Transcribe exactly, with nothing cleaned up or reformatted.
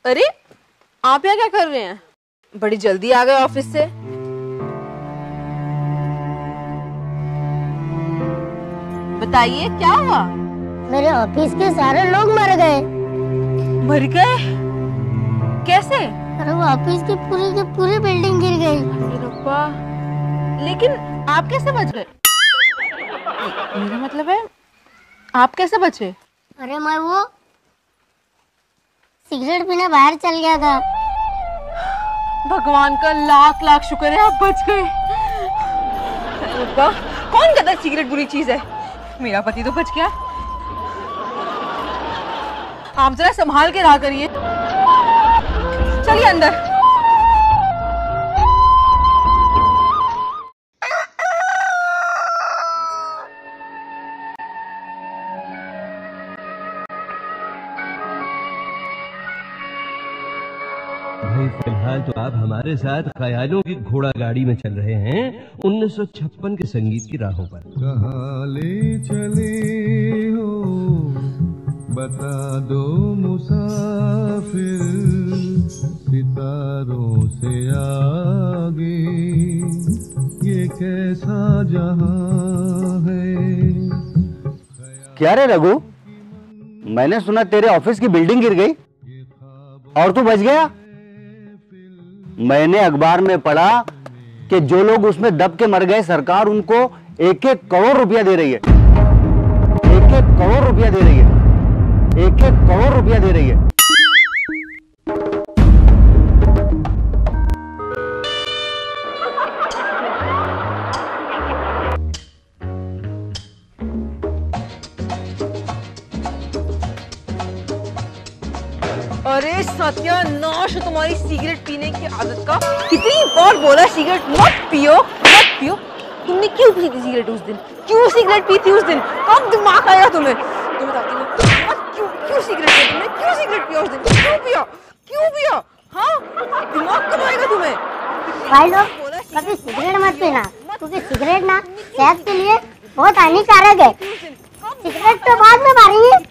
अरे आप यहाँ क्या कर रहे हैं? बड़ी जल्दी आ गए ऑफिस से। बताइए क्या हुआ? मेरे ऑफिस के सारे लोग मर गए। मर गए? कैसे? अरे वो ऑफिस की पूरी की पूरी बिल्डिंग गिर गई। अरे रब्बा, लेकिन आप कैसे बच गए? मेरा मतलब है आप कैसे बचे? अरे मैं वो सिगरेट पीने बाहर चल गया था। भगवान का लाख लाख शुक्र है आप बच गए। रब्बा, कौन कहता है सिगरेट बुरी चीज है? मेरा पति तो बच गया। आप जरा संभाल के रहा करिए। चलिए अंदर। भाई फिलहाल तो आप हमारे साथ ख्यालों की घोड़ा गाड़ी में चल रहे हैं उन्नीस सौ छप्पन के संगीत की राहों पर। कहाँ ले चले हो बता दो मुसाफिर, सितारों से आगे ये कैसा जहां है। क्या रे रघु, मैंने सुना तेरे ऑफिस की बिल्डिंग गिर गई और तू बच गया। मैंने अखबार में पढ़ा कि जो लोग उसमें दब के मर गए सरकार उनको एक एक करोड़ रुपया दे रही है। एक एक करोड़ रुपया दे रही है। एक एक करोड़ रुपया दे रही है। अरे सत्यानाश तुम्हारी सिगरेट पीने की आदत का। कितनी बार बोला सिगरेट मत पियो मत पियो। तुमने क्यों पी थी सिगरेट उस दिन? क्यों सिगरेट पी थी उस दिन? कब दिमाग आया तुम्हें? तुम बताती हो क्यों क्यों सिगरेट पिया तुमने? क्यों सिगरेट पिया उस दिन? क्यों पिया? क्यों पिया? हाँ, दिमाग कब आएगा तुम्हें? भाई लोग कभी सिगरेट मत पीना, क्योंकि सिगरेट ना सेहत के लिए बहुत हानिकारक है। सिगरेट तो बाद में मारेंगे,